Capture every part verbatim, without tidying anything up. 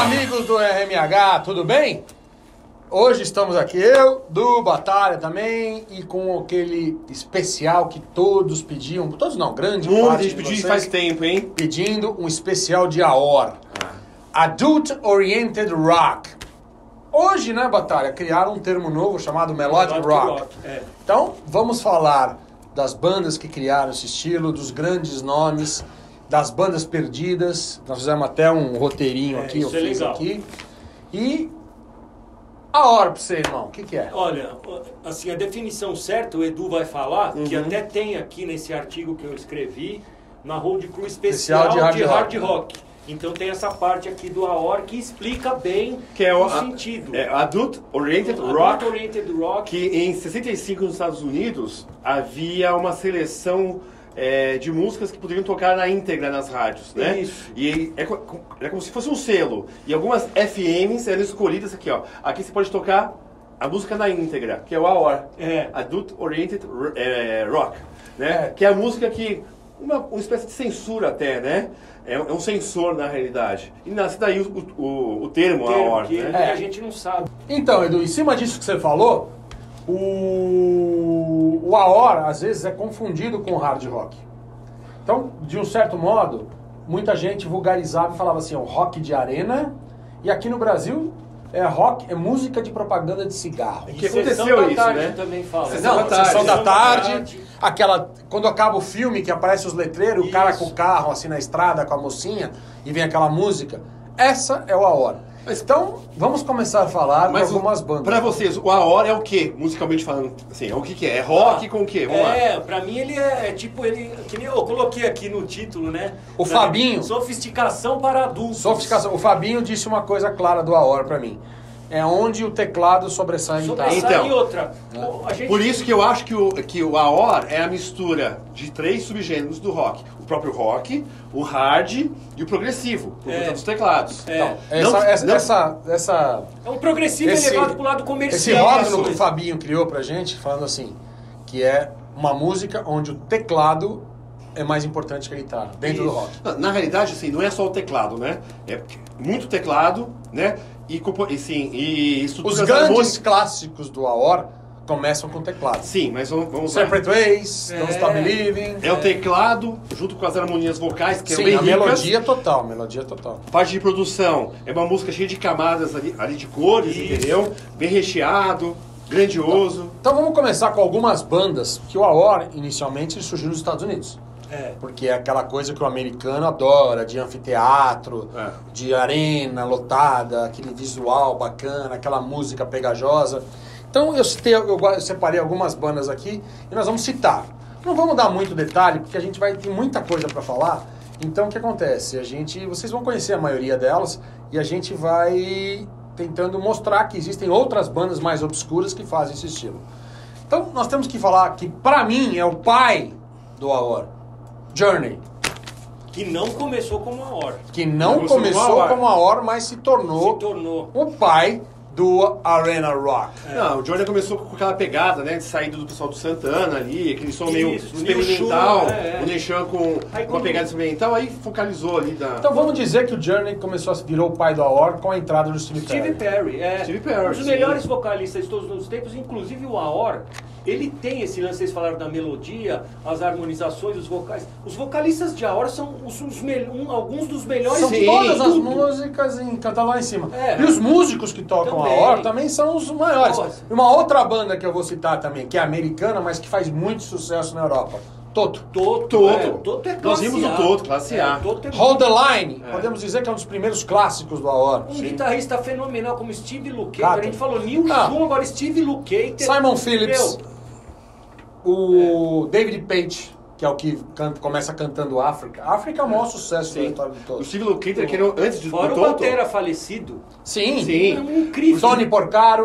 amigos do R M H, tudo bem? Hoje estamos aqui, eu, do Batalha também, e com aquele especial que todos pediam, todos não, grande Muita parte gente de pediu vocês, faz tempo, hein? pedindo um especial de A O R. Ah. Adult Oriented Rock. Hoje, né, Batalha, criaram um termo novo chamado Melodic, Melodic Rock. rock é. Então, vamos falar das bandas que criaram esse estilo, dos grandes nomes, das bandas perdidas. Nós fizemos até um roteirinho é, aqui, eu é fiz legal. aqui. E a O R pra você, irmão, o que, que é? Olha, assim, a definição certa, o Edu vai falar, uhum. que até tem aqui nesse artigo que eu escrevi, na Road Crew especial, especial de hard, de hard rock. rock. Então tem essa parte aqui do A O R que explica bem que é o, o sentido. É, Adult Oriented Adult Rock, Oriented Rock, que em sessenta e cinco nos Estados Unidos havia uma seleção é, de músicas que poderiam tocar na íntegra nas rádios, né? Isso. E é, é como se fosse um selo. E algumas F Ms eram escolhidas aqui, ó. Aqui você pode tocar a música na íntegra, que é o A O R. É. Adult Oriented é, Rock, né? É. Que é a música que uma, uma espécie de censura até, né? É um sensor na realidade. E nasce daí o, o, o termo, o termo A O R, que, né? que a gente não sabe. Então, Edu, em cima disso que você falou, o, o A O R às vezes é confundido com hard rock. Então, de um certo modo, muita gente vulgarizava e falava assim, o rock de arena, e aqui no Brasil é rock, é música de propaganda de cigarro. E que aconteceu aconteceu da isso, tarde né? também fala. Sessão Não, da tarde. Sessão da Sessão da tarde, tarde. aquela, quando acaba o filme que aparece os letreiros, o cara Isso. com o carro assim na estrada com a mocinha e vem aquela música. Essa é o A O R. Mas, então, vamos começar a falar de algumas bandas. Pra vocês, o A O R é o que, musicalmente falando? Assim, é o que, que é? É rock ah, com o quê? Vamos é, lá. pra mim ele é, é tipo, ele, que nem eu coloquei aqui no título, né? O da, Fabinho. Sofisticação para adultos. Sofisticação. O Fabinho disse uma coisa clara do A O R pra mim. É onde o teclado sobressai a guitarra. Sobressai Então, e outra. A gente... Por isso que eu acho que o, que o A O R é a mistura de três subgêneros do rock. O próprio rock, o hard e o progressivo, por conta É. dos teclados. É. Então, essa, Não- essa, não- essa, essa, É um progressivo Esse- elevado pro lado esse comercial. rótulo que o Fabinho criou pra gente, falando assim, que é uma música onde o teclado é mais importante que a guitarra, dentro Isso. do rock. Na, na realidade, assim, não é só o teclado, né? É muito teclado, né? E, compo- e, sim, e Os estruturas grandes harmônicas. clássicos do A O R começam com teclado. Sim, mas vamos, vamos lá. Separate Ways, É. Don't Stop Believing. É o teclado, junto com as harmonias vocais, que é Sim, bem a ricas. melodia total, melodia total. Parte de produção, é uma música cheia de camadas ali, ali de cores, Isso. entendeu? Bem recheado, grandioso. Então vamos começar com algumas bandas que o A O R inicialmente surgiu nos Estados Unidos. É. Porque é aquela coisa que o americano adora, de anfiteatro, É. de arena lotada, aquele visual bacana, aquela música pegajosa. Então eu, citei, eu eu separei algumas bandas aqui e nós vamos citar. Não vamos dar muito detalhe, porque a gente vai ter muita coisa para falar. Então o que acontece? A gente, vocês vão conhecer a maioria delas e a gente vai tentando mostrar que existem outras bandas mais obscuras que fazem esse estilo. Então nós temos que falar que, para mim, é o pai do A O R. Journey, Que não começou como a hora. que não Começou começou como A O R. como A O R, mas se tornou Se tornou. o pai do Arena Rock. Não, o Johnny começou com aquela pegada, né, de saída do pessoal do Santana ali, aquele som Isso, meio o experimental, Neil Schon, é, é. o Neil Schon com, Aí com a quando- pegada experimental, aí focalizou ali da... Então vamos dizer que o Journey começou a virou o pai do A O R com a entrada do Steve Steve Perry. Perry, é. Steve Perry, um dos sim. melhores vocalistas de todos os tempos, inclusive o A O R, ele tem esse lance, vocês falaram da melodia, as harmonizações, os vocais. Os vocalistas de A O R são os, os me- um, alguns dos melhores São de todas as tudo. músicas em cantar lá em cima. É. E os músicos que tocam Também. A O R também são os maiores. Nossa. E uma outra banda que eu vou citar também, que é americana, mas que faz muito sucesso na Europa. Toto. Toto, Toto. é, Toto é Nós classe vimos o A. Toto, classe A. É, Toto é Hold the Line, É. podemos dizer que é um dos primeiros clássicos do A O R. um guitarrista fenomenal como Steve Lukather. Cata. A gente falou Neil Ah. Schon, agora Steve Lukather. Simon Phillips, Meu, o David Page, que é o que canta- começa cantando África. África é o maior sucesso da Sim. história de O todos. Steve Lukather, que era antes de, do fora o Toto... Batera falecido. Sim. Sim. É um incrível. Tony Porcaro,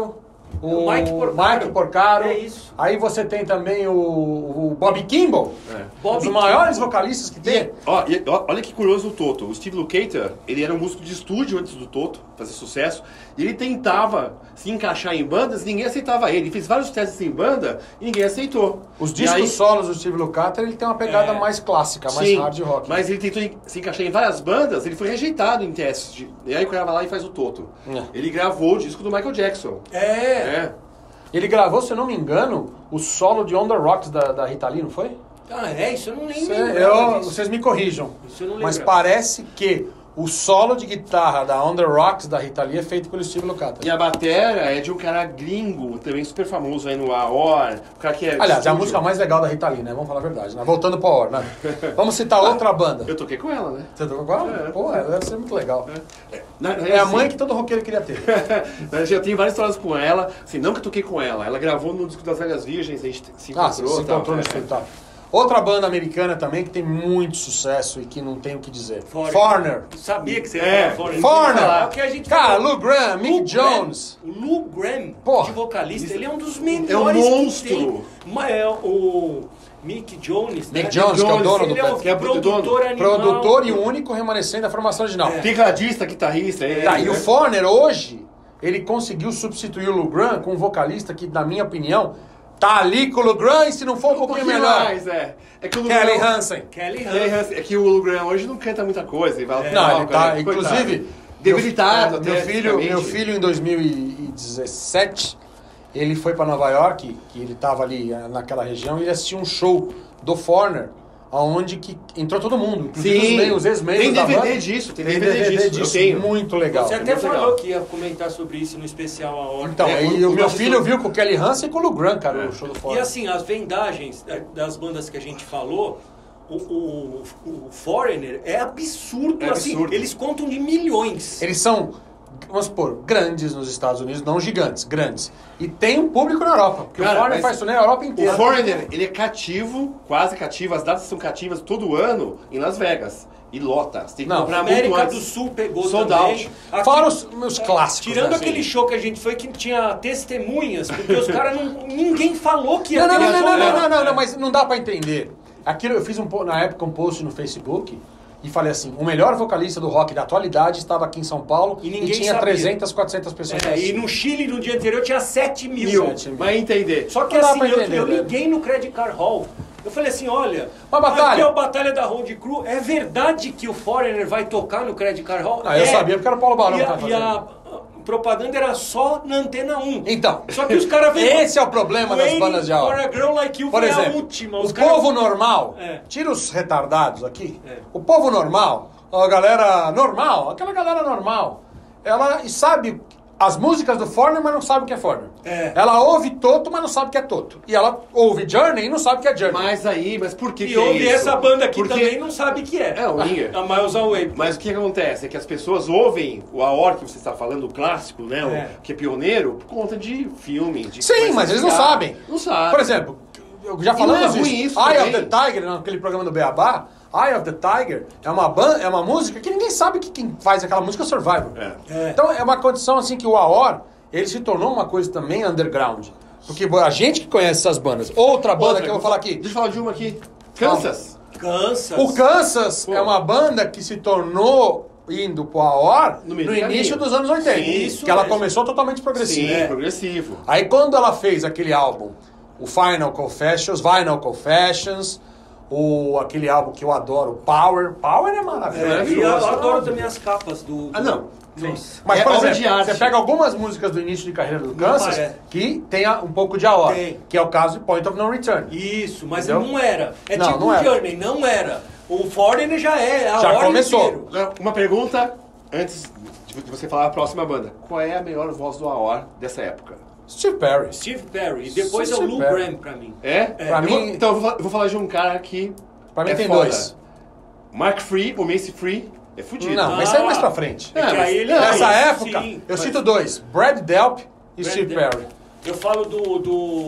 o Mike Porcaro. Mike Porcaro. É isso. Aí você tem também o, o Bobby Kimball, É. um dos Bobby maiores Kimball. vocalistas que tem. Ó, e, ó, olha que curioso o Toto. O Steve Lukather, ele era um músico de estúdio antes do Toto fazer sucesso. E ele tentava se encaixar em bandas, ninguém aceitava ele. Ele fez vários testes em banda e ninguém aceitou. Os E discos aí- solos do Steve Lukather, ele tem uma pegada É. mais clássica, mais Sim, hard rock. mas ele tentou en- se encaixar em várias bandas, ele foi rejeitado em testes. De, e aí o cara vai lá e faz o Toto. É. Ele gravou o disco do Michael Jackson. É. É. Ele gravou, se eu não me engano, o solo de On The Rocks da, da Rita Lee, não foi? Ah, é? Isso eu não lembro. Cê- eu- vocês me corrijam. Isso eu não Mas lembrava. parece que o solo de guitarra da On The Rocks da Rita Lee é feito pelo Steve Lukather. E a batera é de um cara gringo, também super famoso aí no A O R. O cara que é. Aliás, é a estúdio. música mais legal da Rita Lee, né? Vamos falar a verdade, né? Voltando pra hora, né? Vamos citar outra banda. Eu toquei com ela, né? Você tocou com ela? É. Pô, ela deve ser muito legal. Na- na- É a assim, mãe que todo roqueiro queria ter. Eu já tenho várias histórias com ela, assim, não que eu toquei com ela. Ela gravou no disco das Velhas Virgens, a gente se encontrou. Ah, você se tal, encontrou no é. estúdio, tá. Outra banda americana também que tem muito sucesso e que não tem o que dizer. Foreigner. Foreigner. Sabia que você ia É. falar Foreigner. Foreigner. É o que a gente Cara, falou. Lou Gramm, Mick Lou Jones. Gramm, o Lou Gramm, Porra. de vocalista, ele é um dos É melhores um que monstro. tem. Ma- É o Mick Jones, né? Mick Jones, que é o dono do ele é o Pet. que é produtor dono. animal. Produtor e o único remanescente da formação original. É. Tecladista, guitarrista. É, Tá, e né? o Foreigner hoje, ele conseguiu substituir o Lou Gramm com um vocalista que, na minha opinião, tá ali com o Lou Gramm e se não for um Um pouquinho pouquinho melhor. mais, é. É que o Lou Kelly Gramm- Hansen. Kelly Kelly Hansen. Hansen- É que o Lou Gramm hoje não canta muita coisa. Ele vai É. Não, palco, ele tá, né? inclusive... Coitado. Debilitado Meu, até, meu filho, meu fisicamente. filho, em dois mil e dezessete, ele foi pra Nova York, que ele tava ali eh, naquela região, e ele assistiu um show do Foreigner, aonde que entrou todo mundo, inclusive Sim. os meios, os ex-meios Tem da D V D banda. disso, tem Tem D V D D V D disso, disso, eu tenho. muito legal. Você até muito falou legal. que ia comentar sobre isso no especial A Hora. Então, É, aí o- o o meu nosso- filho viu com o Kelly Hansen e com o Lou Gramm, cara, É. o show do E Foreigner. assim, as vendagens da- das bandas que a gente falou, o, o, o Foreigner é absurdo, É assim, absurdo. eles contam de milhões. Eles são, vamos supor, grandes nos Estados Unidos, não gigantes, grandes. E tem um público na Europa, porque Cara, o Foreigner mas faz turnê na Europa O inteira. Foreigner, ele é cativo, quase cativo, as datas são cativas todo ano em Las Vegas. E lota, você tem que Não, comprar A muito América antes. do Sul pegou Sold também. out. Aqui- Fora os meus clássicos. Tirando né? aquele show que a gente foi que tinha testemunhas, porque os caras não. Ninguém falou que ia Não, não, ter não, não, show não, lá. não, não, não, mas não dá pra entender. Aquilo eu fiz um, po- na época um post no Facebook e falei assim, o melhor vocalista do rock da atualidade estava aqui em São Paulo E e, ninguém tinha sabia. trezentas, quatrocentas pessoas. É, e no Chile, no dia anterior, tinha sete mil. Mil, Sete mil. vai entender. Só que Não dá assim, pra eu, entender, eu velho. liguei no Credit Card Hall. Eu falei assim, olha, Uma batalha. aqui é o Batalha da Road Crew. É verdade que o Foreigner vai tocar no Credit Card Hall? Ah, eu É. sabia porque era o Paulo Barão E que a, tava e a propaganda era só na Antena um. Então, Só que os caras veem... esse é o problema das bandas de For aula. a Girl Like You Por foi exemplo, a última. o Os caras- povo normal, É. tira os retardados aqui, É. o povo normal, a galera normal, aquela galera normal, ela sabe as músicas do Foreigner, mas não sabe o que é Foreigner. É. Ela ouve Toto, mas não sabe o que é Toto. E ela ouve Journey e não sabe o que é Journey. Mas aí, mas por que E que é ouve isso? essa banda aqui Porque- também não sabe o que é. É, o Winger. A Miles Away. Mas o que acontece? É que as pessoas ouvem o Aor que você está falando, o clássico, né? o- É. que é pioneiro, por conta de filme. De Sim, coisa mas eles não social. sabem. Não sabem. Por exemplo, eu já E falamos não é isso. ruim isso Eye of também. the Tiger, naquele programa do Beabá, Eye of the Tiger é uma, ban- é uma música que ninguém sabe que quem faz aquela música é o Survivor. É. É. Então é uma condição assim que o Aor, ele se tornou uma coisa também underground. Porque a gente que conhece essas bandas. Outra banda Outra, que eu vou falar aqui. Deixa eu falar de uma aqui. Kansas. Kansas. O Kansas Pô. é uma banda que se tornou indo pro Aor No no, meio do início caminho. dos anos oitenta. Sim, isso que ela mesmo. começou totalmente progressiva. Sim, É. progressivo. Aí quando ela fez aquele álbum, o Final Confessions, Vinyl Confessions, o, aquele álbum que eu adoro, Power. Power é maravilhoso. É, e eu Maravilhoso. adoro também as capas do... Ah, não. Nossa. Mas, É por obra exemplo, de arte. você pega algumas músicas do início de carreira do Kansas parece. que tem a- um pouco de Aor, Tem. que é o caso de Point of No Return. Isso, mas Entendeu? não era. É Não, tipo não o era. Journey, não era. O Foreigner já é, a Já hora começou. inteiro. Agora, uma pergunta antes de você falar a próxima banda. Qual é a melhor voz do Aor dessa época? Steve Perry. Steve Perry. E depois é o Steve Lou Perry. Gramm pra mim. É? Pra Eu vou- mim- então eu vou, eu vou falar de um cara que. Pra mim é tem foda. dois. Mark Free, o Macy Free, é fudido. Não, mas isso aí é mais pra frente. É que É, aí ele Nessa é, época, sim. eu cito dois. Brad Delp e Brad Steve Delp. Perry. Eu falo do, do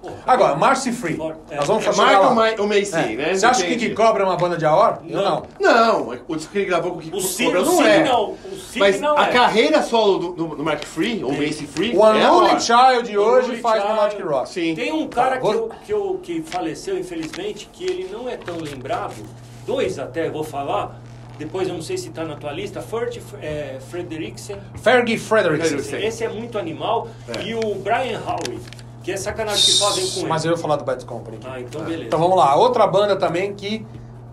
Agora, Marcy Free. É. Nós vamos É chegar Michael lá. Ma- o Macy, É. né? Você acha que Entende? Kiki Cobra é uma banda de A O R? Eu não. Não, o disco que ele gravou com o Kiki O Sig- Cobra o não é. Signal, o Mas Signal a é. carreira solo do, do, do Mark Free, ou Macy Free, O é a Unruly hora. Child de hoje Unruly faz Child. Melodic Rock. Sim. Tem um cara Tá, que, vou- eu, que, eu, que faleceu, infelizmente, que ele não é tão lembrado. Dois até, vou falar. Depois eu não sei se está na tua lista. Furt é, Frederiksen. Fergie Frederiksen. Frederiksen. Esse é muito animal. É. E o Brian Howe, que é sacanagem que fazem com ele. Mas eu ia falar do Bad Company. Ah, então beleza. Então vamos lá. Outra banda também que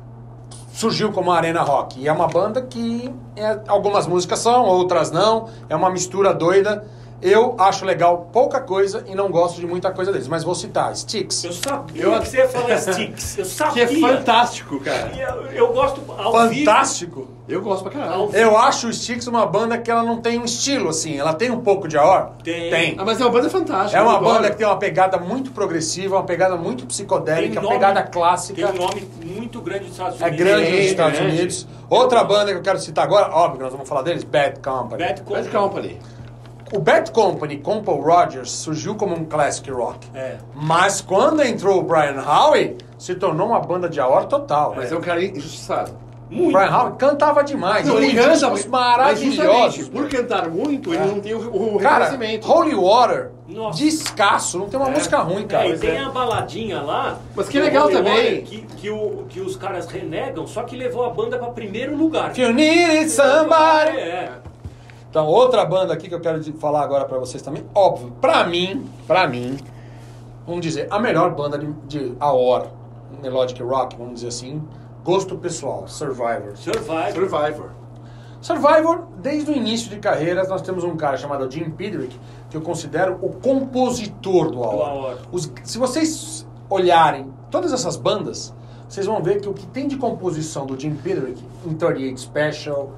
surgiu como Arena Rock. E é uma banda que é, algumas músicas são, outras não. É uma mistura doida. Eu acho legal pouca coisa e não gosto de muita coisa deles. Mas vou citar Styx. Eu sabia Eu- que você ia falar Styx. Eu sabia. Que é fantástico, cara. E Eu, eu gosto ao Fantástico. Eu gosto pra caralho. Ao- Eu acho o Styx uma banda que ela não tem um estilo, assim. Ela tem um pouco de A O R? Tem. Ah, mas é uma banda fantástica. É uma eu adoro. banda que tem uma pegada muito progressiva, uma pegada muito psicodélica, Tem uma nome- pegada Tem clássica. um nome muito grande dos Estados É Unidos. grande Tem, nos Estados grande. Unidos. Outra banda que eu quero citar agora, óbvio que nós vamos falar deles, Bad Company. Bad Bad Company. Company. O Bad Company com Paul Rogers surgiu como um classic rock. É. Mas quando entrou o Brian Howe, se tornou uma banda de A O R total. Mas é um cara injustiçado. O Muito. Brian Howe cantava demais. Não, Tem ele canta, discos mas maravilhosos. justamente por cantar muito, ele não tem o, o Cara, reconhecimento. Holy Water, Nossa. descasso, não tem uma É. música ruim, cara. É, e tem a baladinha lá. Mas que do legal Holy também. Water, Que, que, o, que os caras renegam, só que levou a banda pra primeiro lugar. If you needed somebody. É. Então, outra banda aqui que eu quero de- falar agora pra vocês também, óbvio, pra mim, pra mim, vamos dizer, a melhor banda de, de A O R, Melodic Rock, vamos dizer assim, gosto pessoal, Survivor. Survive. Survivor. Survivor, desde o início de carreira, nós temos um cara chamado Jim Pedrick, que eu considero o compositor do A Do O A R. O R. Os- se vocês olharem todas essas bandas, vocês vão ver que o que tem de composição do Jim Pedrick em trinta e oito Special,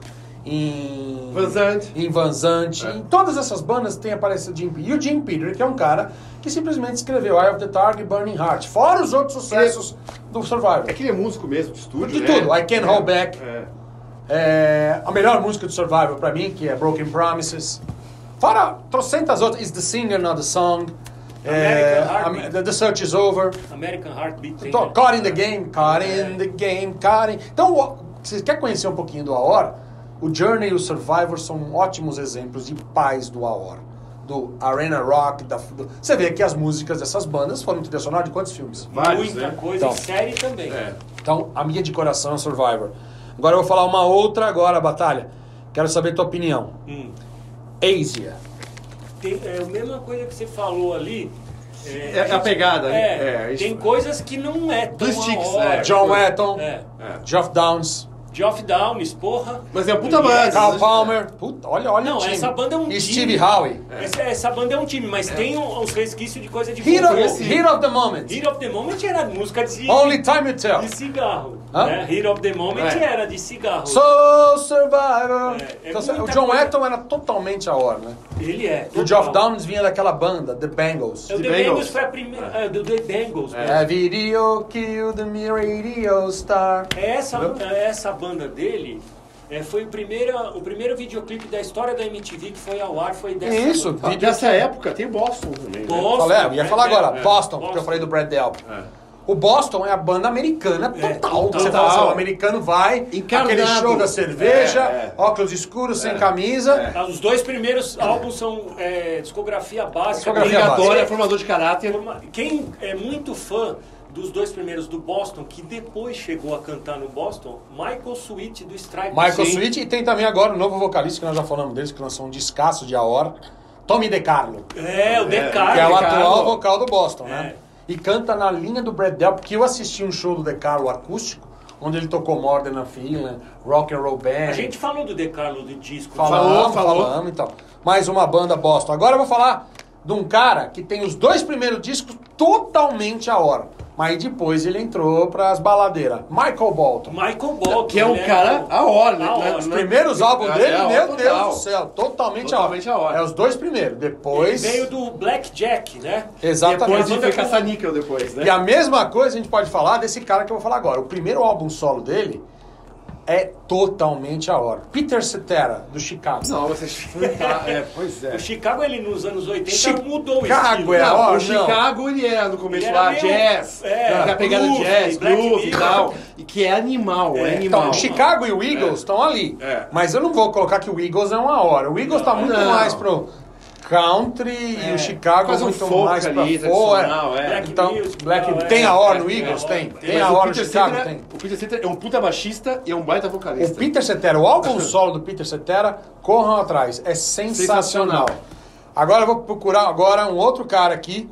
em Van Zandt. em Van Zandt, É. em todas essas bandas tem aparecido o Jim Pedrick. E o Jim Pedrick é um cara que simplesmente escreveu Eye of the Tiger e Burning Heart, fora os outros sucessos do Survivor. É que ele é músico mesmo, de estúdio, De né? tudo. I Can't Hold Back. É. É, a melhor música do Survivor pra mim, que é Broken Promises. Fora trocentas outras, Is the Singer Not the Song. É, American Heartbeat. a- the Search is Over. American Heartbeat tem. Então, né? Caught in the Game, Caught É. in the Game, Caught in... Então, o- você quer conhecer um pouquinho do A O R? O Journey e o Survivor são ótimos exemplos de pais do A O R. Do Arena Rock, da, do... Você vê que as músicas dessas bandas foram trilha sonora de quantos filmes? Vários, Muita né? coisa. Então. E série também. É. Então, a minha de coração é Survivor. Agora eu vou falar uma outra agora, Batalha. Quero saber tua opinião. Hum. Asia. Tem, é a mesma coisa que você falou ali. É, É a pegada, né? É, É, a gente- tem coisas que não é tão Dos Styx, a hora. é. John Wetton, É. É. Geoff Downs, Geoff Downs, porra. Mas é uma puta Yes. banda. Carl Palmer. Puta, olha, olha Não, o time. essa banda é um E time. Steve Howe. Essa, essa banda é um time, mas tem um- uns resquícios de coisa de Hero, vocal. esse- Hero of the Moment. Heat of the Moment era música de, Only Time You Tell. de cigarro. Hã? Né? Heat of the Moment É. era de cigarro. So Survivor. É, é Então, o muita John coisa. Wetton era totalmente a hora, né? Ele é. E o total. Geoff Downs vinha daquela banda, The Bangles. É, o The The Bangles. Bangles foi a primeira. É, do The Bangles. mesmo. É, video kill the me radio star. Essa, essa banda dele é, foi o primeiro, o primeiro videoclipe da história da M T V que foi ao ar, foi dessa Isso, banda. Ah, Dessa época tem Boston também, né? Boston. Falei, eu ia falar agora, É, Boston, é. porque eu falei do Brad Delp. É. O Boston é a banda americana É, total. total. Você fala assim, o americano vai, Encarnado. aquele show da cerveja, É, é. óculos escuros, sem É. camisa. Ah, Os dois primeiros álbuns são é, discografia básica. Discografia Obrigatória, básica. formador de caráter. Forma- Quem é muito fã dos dois primeiros do Boston, que depois chegou a cantar no Boston, Michael Sweet do Strike. Michael Sim. Sweet, e tem também agora o novo vocalista, que nós já falamos deles, que lançou um descasso de A O R, Tommy DeCarlo, É, o É, Decarlo. que é o DeCarlo. atual vocal do Boston, né? É. E canta na linha do Brad Delp, porque eu assisti um show do DeCarlo acústico, onde ele tocou More Than a Feeling, Rock and Roll Band. A gente falou do Decarlo do disco. Falamos, Falou, falou. falamos, então. Mais uma banda Boston. Agora eu vou falar de um cara que tem os dois primeiros discos totalmente a hora. Mas depois ele entrou pras baladeiras. Michael Bolton. Michael Bolton. Que é um né? cara a hora, né? A hora. Os Né? primeiros álbuns É, dele, é, meu total. Deus do céu, totalmente, Totalmente a a hora. hora. É os dois primeiros. Depois. Ele veio do Blackjack, né? Exatamente. Depois ele banda foi com- caçar níquel depois, né? E a mesma coisa a gente pode falar desse cara que eu vou falar agora. O primeiro álbum solo dele, é totalmente Aor. Peter Cetera, do Chicago. Não, vocês fantástico. É, pois é. O Chicago, ele nos anos oitenta Chicago mudou o é estilo. a- Não, Ó, o não. Chicago, ele era no começo Ele era lá, meio- jazz, é, a pegada groove, jazz, black groove e music. tal, e que é animal, é, É. animal. Então, o Chicago e o Eagles estão ali. É. Mas eu não vou colocar que o Eagles é uma hora. O Eagles está muito Não. mais pro country e o Chicago Faz um muito folk mais pra ali, folk. tradicional, é. Black Então, music, Black, não, é. tem a hora no É, Eagles? é, Tem. tem. Tem Mas a o hora no Peter Chicago? Cetera- Tem. O Peter Cetera é um puta baixista e é um baita vocalista. O Peter Cetera, o álbum solo do Peter Cetera, corram atrás, é sensacional. Sensacional. Agora eu vou procurar agora um outro cara aqui,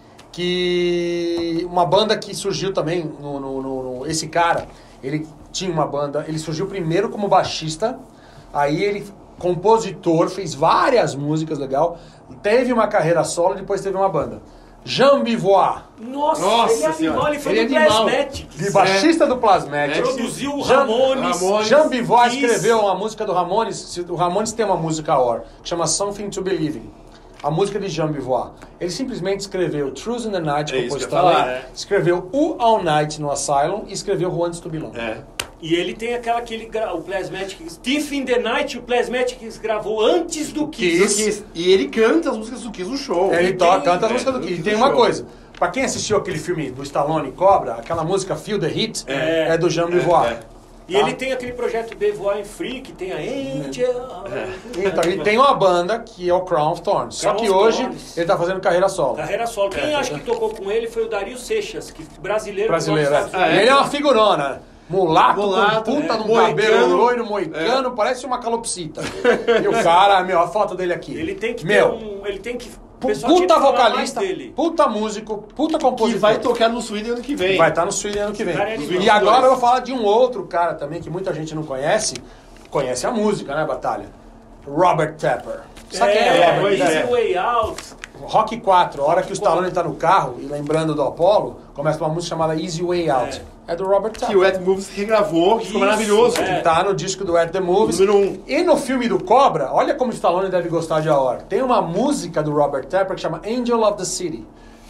que uma banda que surgiu também, no, no- no- no- esse cara, ele tinha uma banda, ele surgiu primeiro como baixista, aí ele, compositor, fez várias músicas legal, teve uma carreira solo, depois teve uma banda. Jean Bivois, Nossa, Nossa ele é animal, Senhora. ele foi Ele do é animal. Plasmatics. de baixista do Plasmatics. Produziu o Jean- Ramones. Ramones. Jean Bivois Kiss. escreveu uma música do Ramones. O Ramones tem uma música a hora, que chama Something to Believe in. A música de Jean Bivois. Ele simplesmente escreveu Truth in the Night, É isso que eu ia compositor. falar, é. Escreveu O All Night no Asylum e escreveu Who Wants to Belong. É. E ele tem aquela que ele gra... o Plasmatics, Thief in the Night, o Plasmatics gravou antes do Kiss. Do Kiss. E ele canta as músicas do Kiss no show. Ele E toca, tem- canta as é, músicas do do Kiss. E Kiss tem do uma show. coisa. Pra quem assistiu aquele filme do Stallone Cobra, aquela música Feel the Hit É. é, do Jean Bivois. é. E Tá? ele tem aquele projeto Bevois Free, que tem a Angel. Então, ele tem uma banda que é o Crown of Thorns. Só Crown que of hoje Thorns. ele tá fazendo carreira solo. Carreira solo. Quem É, acho é. que tocou com ele foi o Dario Seixas, que brasileiro. Brasileiro, dos é. Estados Ah, E Unidos. ele é uma figurona. Mulato, Mulato, com puta é. num Moicano. cabelo loiro, moicano, parece uma calopsita. E o cara, meu, a foto dele aqui. Ele tem que meu, ter um. Ele tem que. o pu- pessoal tinha puta que falar mais vocalista, dele. puta músico, puta Que compositor. vai tocar no Sweden ano que vem. Vai estar no Sweden ano que vem. cara é animal. E agora eu vou falar de um outro cara também que muita gente não conhece. Conhece a música, né, Batalha? Robert Tepper. Sabe quem é É, Robert pois Easy Tepper? é. Way Out. Rock quatro, a hora que o Stallone tá no carro e lembrando do Apollo, começa uma música chamada Easy Way Out. É, do Robert Que Tepper. o Ed Moves regravou, que ficou Isso, maravilhoso. é. Tá no disco do At The Movies. Número um. E no filme do Cobra, olha como o Stallone deve gostar de A Hora. Tem uma música do Robert Tepper que chama Angel of the City.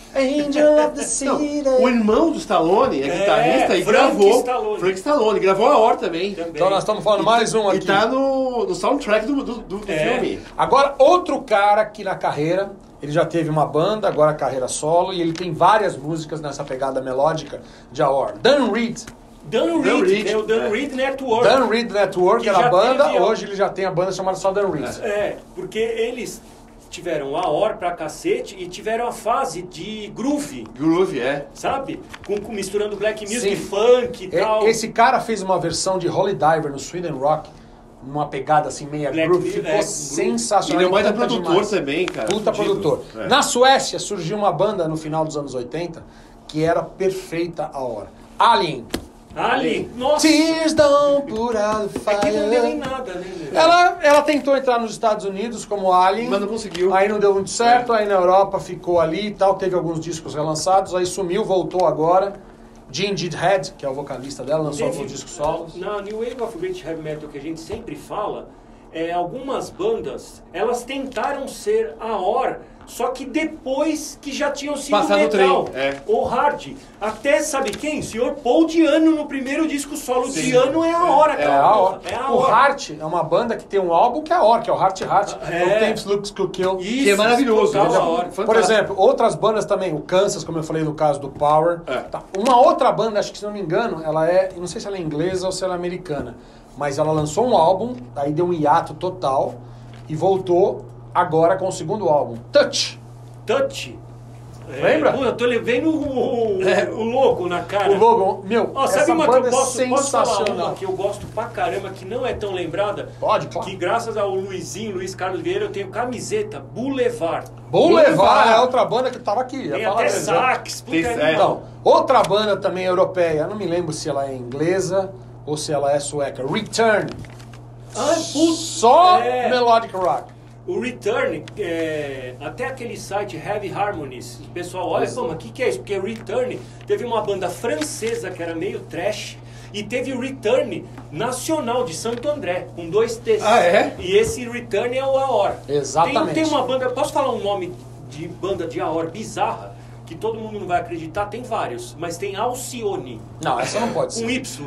Angel of the Não, City. o irmão do Stallone é, É, guitarrista e Frank gravou. Stallone. Frank Stallone. Gravou a hora também. Também. Então nós estamos falando mais um E aqui. tá no, no soundtrack do, do, do- do É. filme. Agora, outro cara que na carreira, ele já teve uma banda, agora carreira solo, e ele tem várias músicas nessa pegada melódica de A Hora. Dan Reed. Dan Dan Reed, Reed, é o Dan é. Reed Network. Dan Reed Network Que era a já banda, teve a- hoje ele já tem a banda chamada só Dan Reed. É, porque eles tiveram a hora pra cacete e tiveram a fase de groove, Groove, é. sabe? Com, com- misturando black music, Sim. funk e E- tal. Esse cara fez uma versão de Holy Diver no Sweden Rock, numa pegada assim meia Black groove, music, ficou é, sensacional. Ele é um baita canta produtor demais. também, cara. Puta Fudido. produtor. É. Na Suécia surgiu uma banda no final dos anos oitenta que era perfeita a hora. Alien. Ali, nossa, Tears don't put out the é que não deu em fire. nada, né? Ela, ela tentou entrar nos Estados Unidos como Alien. Mas não conseguiu. Aí não deu muito certo, É. aí na Europa ficou ali e tal, teve alguns discos relançados, aí sumiu, voltou agora. Gingy Head, que é o vocalista dela, lançou Teve- alguns discos solos. Na New Wave of British Heavy Metal que a gente sempre fala, é, algumas bandas, elas tentaram ser a hora, só que depois que já tinham sido Passado o metal trem, é. ou hard. Até, sabe quem? O senhor Paul Diano no primeiro disco solo. Sim. Diano é a hora, É cara. a hora. É a O hora. Heart é uma banda que tem um álbum que é a hora, que é o Heart Heart. É. O Thames Looks to Kill. Isso, Que é maravilhoso, total né? a hora. Fantástico. Por exemplo, outras bandas também, o Kansas, como eu falei no caso do Power. É. Tá. Uma outra banda, acho que se não me engano, ela é, eu não sei se ela é inglesa ou se ela é americana, mas ela lançou um álbum, aí deu um hiato total e voltou agora com o segundo álbum, Touch. Touch. É, Lembra? pô, eu tô levando o, o, É. o louco na cara. O logo, meu, Ó, sabe essa uma que eu banda é posso, posso falar uma sensacional. que eu gosto pra caramba, que não é tão lembrada? Pode, claro. Que graças ao Luizinho, Luiz Carlos Vieira, eu tenho camiseta Boulevard. Boulevard é outra banda que tava aqui. ia Tem falar até mesmo. sax, puta Tem- animal. é. Então, outra banda também europeia, eu não me lembro se ela é inglesa ou se ela é sueca. Return. Ah, putz, Só é. melodic rock. O Return, é, até aquele site Heavy Harmonies, o pessoal olha, pô, mas o que, que é isso? Porque Return teve uma banda francesa que era meio trash, e teve o Return nacional de Santo André, com dois T's. Ah, é? E esse Return é o Aor. Exatamente. Tem, tem uma banda, posso falar um nome de banda de Aor bizarra? Que todo mundo não vai acreditar, tem vários, mas tem Alcione, Não, essa não pode com ser. Y.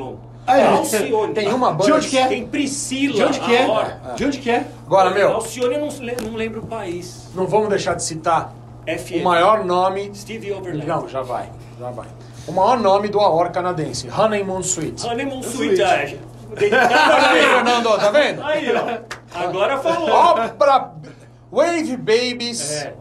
Ah, é. Alcione. Tem uma banda... De onde que é? Tem Priscila. De onde que é? Aor. De onde que é? Agora, meu, Alcione eu não, le- não lembro o país. não vamos deixar de citar F o M. maior nome... Stevie Overland. Não, já vai, já vai. O maior nome do A O R canadense, Honeymoon Suite. Honeymoon Suite. Suite. é. Olha aí, Fernando, tá vendo? Aí, ó. Agora falou. Obra... Wave Babies... É.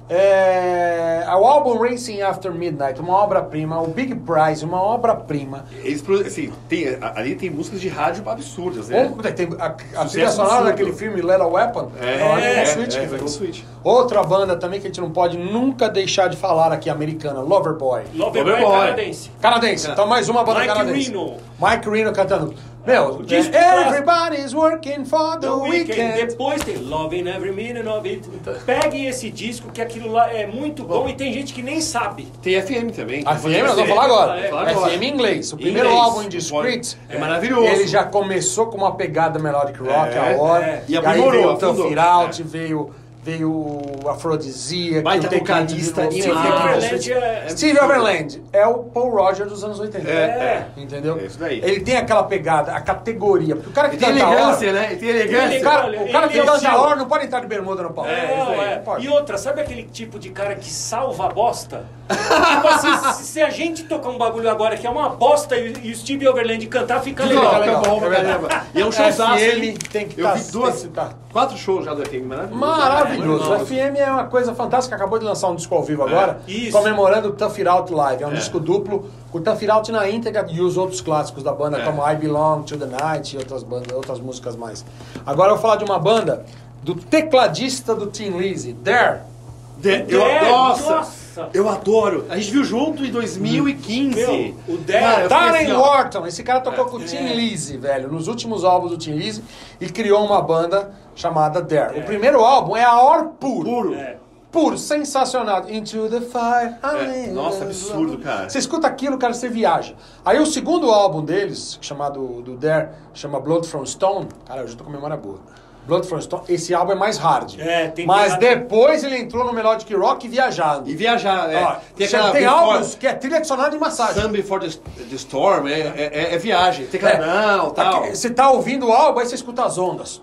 É, o álbum Racing After Midnight, uma obra-prima, o Big Prize, uma obra-prima. Eles, pro- assim, tem, ali tem músicas de rádio absurdas, né? Ou- tem a, a Sucesso trilha sonora absurdo. daquele filme Lethal Weapon, É, a Honeymoon é, Suite é, que Honeymoon fez. Suite. Outra banda também que a gente não pode nunca deixar de falar aqui, americana, Loverboy. Loverboy é Loverboy. canadense. Canadense, então mais uma banda Mike canadense. Reno. Mike Reno cantando. Meu, O disco é, everybody's working for the The Weeknd. weekend. Depois tem Loving Every Minute of It. Peguem esse disco, que aquilo lá é muito bom, e tem gente que nem sabe. Tem F M também. A F M, nós vamos falar agora. É, falar agora. F M em inglês. O primeiro Inglês. álbum Indiscreet, É maravilhoso. ele já começou com uma pegada melodic rock, É, a hora. é. E aí aprimorou, veio o afundou. Tough It Out, veio, veio o Afrodisia. Baita que o Take It vocalista Easy, animal. Take It Overland Easy. é- Steve Overland é o Paul Roger dos anos oitenta. É, Entendeu? É isso daí. Ele tem aquela pegada, a categoria. Porque o cara que Ele tem canta a hora... elegância, né? Ele tem elegância. O cara, o cara que Ele é canta a estilo. hora não pode entrar de bermuda no palco. É, isso aí. é. Pode. E outra, sabe aquele tipo de cara que salva a bosta? Tipo assim, se, se a gente tocar um bagulho agora que é uma bosta e, e o Steve Overland cantar, fica Legal, legal. legal. tá bom pra É verdade. caramba. E é um showzaço, F M hein? tem que Eu tá- vi duas, tem que tá. quatro shows já do F M, maravilhoso. Maravilhoso. É, O F M é uma coisa fantástica. Acabou de lançar um disco ao vivo agora, Isso. comemorando o Tough It Out Live. É um É. disco duplo, com o Tough It Out na íntegra e os outros clássicos da banda, É. como I Belong to the Night e outras, bandas, outras músicas mais. Agora eu vou falar de uma banda do tecladista do Tin Lizzy, Dare. De- eu, É, nossa, nossa. eu adoro. A gente viu junto em dois mil e quinze. Meu, o Dare- Cara, eu fiquei Darren assim, ó, Wharton, esse cara tocou É. com o Tin Lizzy, velho, nos últimos álbuns do Tin Lizzy e criou uma banda chamada Dare. É. O primeiro álbum é a Or puro. Puro. É. Puro, sensacional. Into the fire. É, I nossa, am absurdo, love. cara. Você escuta aquilo, cara, você viaja. Aí o segundo álbum deles, chamado do Dare, chama Blood from Stone. Cara, eu já tô com a memória boa. Blood from Stone, esse álbum é mais hard. É, tem Mas que- depois ele entrou no Melodic Rock viajado. E viajar, é. Ó, tem você aquela tem Before- álbuns que é trilha adicionada de massagem. Sun Before the, the Storm, é, é, é viagem. Tem canal, tal. Aqui, você tá ouvindo o álbum, aí você escuta as ondas.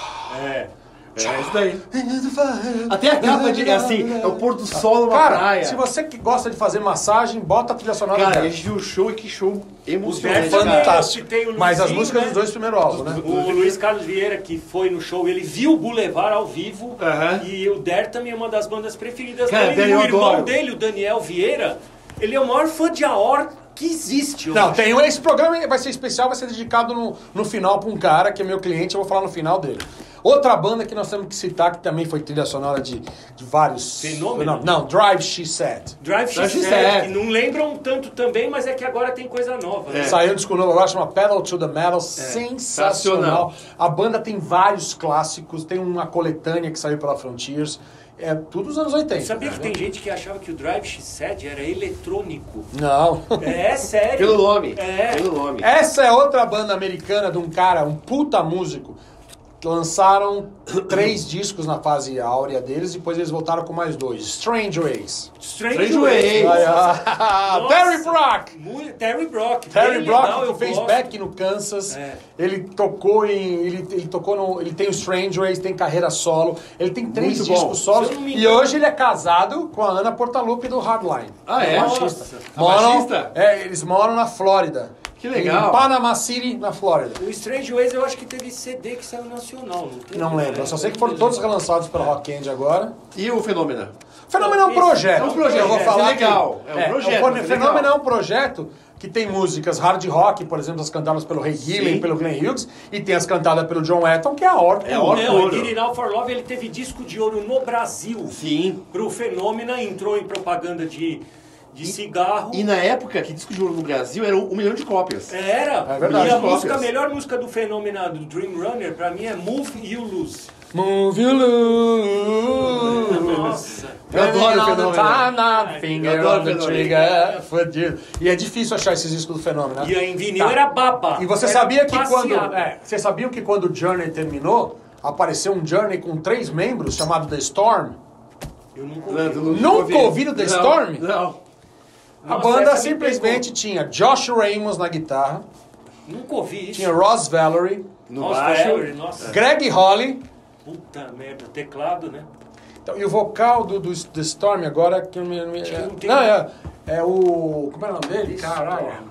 É. É isso daí. Até a capa de, é assim, é o pôr do sol numa Cara, praia. se você que gosta de fazer massagem, bota a trilha sonora Cara, a dela. gente viu o show e que show Os emocionante, Dare cara. Fantástico. Tem o Mas as Luizinho, músicas né? dos dois primeiros álbuns, né? O Luiz Carlos Vieira, que foi no show, ele viu o Boulevard ao vivo. Aham. E o Dare também é uma das bandas preferidas Cara, dele. Dare E o eu irmão adoro. dele, o Daniel Vieira, ele é o maior fã de Aor que existe. eu Não, acho. tem esse programa vai ser especial, vai ser dedicado no, no final para um cara que é meu cliente, eu vou falar no final dele. Outra banda que nós temos que citar, que também foi trilha sonora de, de vários... Fenômeno? Não, não, Drive She Said. Drive Drive X X sete, sete. que não lembram tanto também, mas é que agora tem coisa nova. né? É. Saiu um disco novo agora, chama Pedal to the Metal, sensacional. sensacional. A banda tem vários clássicos, tem uma coletânea que saiu pela Frontiers, é tudo dos anos oitenta. Sabia que né? tem gente que achava que o Drive X sete era eletrônico? Não. É sério. Pelo nome. É. Pelo nome. Essa é outra banda americana de um cara, um puta músico. Lançaram três discos na fase áurea deles, depois eles voltaram com mais dois. Strange Ways. Strange, Strange Ways. Ways. Ai, Nossa. ah, Nossa. Terry Brock. Muito- Terry Brock. Terry bem Brock, legal, eu que fez gosto. Beck no Kansas. É. Ele tocou em. Ele, ele tocou no. Ele tem o Strange Ways, tem carreira solo. Ele tem três Muito bom. discos solos. Se eu não me E engano- hoje ele é casado com a Ana Portaluppi do Hardline. Ah, é? Baixista. A Moram, baixista? é, eles moram na Flórida. Que legal. Em Panama City, na Flórida. O Strange Ways eu acho que teve C D que saiu nacional, não teve? Não lembro, eu só sei que foram todos relançados pela Rock Candy agora. E o Fenômeno? Fenômeno é um Esse- projeto. é um projeto, Eu vou é falar legal, que- é um projeto, o é Fenômeno legal. é um projeto que tem músicas hard rock, por exemplo, as cantadas pelo Ray Gillen, Sim. pelo Glenn Hughes, e tem as cantadas pelo John Wetton, que é a Orca. É a Orca. Não, Ouro. e Get It Out for Love ele teve disco de ouro no Brasil. Sim. Pro Fenômena, entrou em propaganda de, de cigarro. E na época que disco de ouro no Brasil era um, um milhão de cópias. Era. É verdade. E a Cópias. música, a melhor música do Fenômena do Dream Runner, pra mim, é Move You Lose. Move you lose. Nossa. Eu adoro o Fenômeno. Finger Eu adoro on o the Fenômeno. trigger. Fudido. E é difícil achar esses discos do Fenômeno, né? E em vinil Tá. era baba. E você Era sabia que passeada. quando. É, você sabia que quando o Journey terminou, apareceu um Journey com três membros chamado The Storm? Eu nunca Não, ouvi. tu não- Nunca ouvi. ouviram The Não, Storm? Não. A Nossa, banda essa me simplesmente tinha Josh Ramos na guitarra, Nunca ouvi isso. Tinha Ross Valerie, No Nossa, baixo. Valerie, nossa. Greg Holly. Puta merda, teclado, né? Então, e o vocal do, do, do Storm agora... Que eu me, me, Acho que é, não tem- não, é, é o... Como é o nome dele? Caralho.